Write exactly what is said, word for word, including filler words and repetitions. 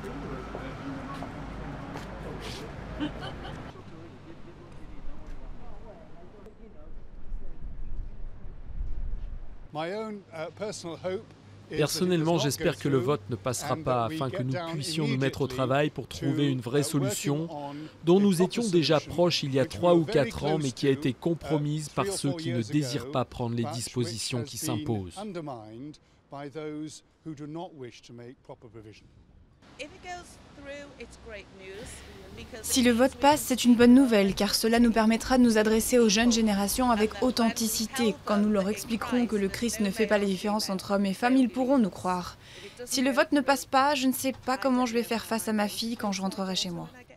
Personnellement, j'espère que le vote ne passera pas afin que nous puissions nous mettre au travail pour trouver une vraie solution dont nous étions déjà proches il y a trois ou quatre ans mais qui a été compromise par ceux qui ne désirent pas prendre les dispositions qui s'imposent. Si le vote passe, c'est une bonne nouvelle, car cela nous permettra de nous adresser aux jeunes générations avec authenticité. Quand nous leur expliquerons que le Christ ne fait pas la différence entre hommes et femmes, ils pourront nous croire. Si le vote ne passe pas, je ne sais pas comment je vais faire face à ma fille quand je rentrerai chez moi.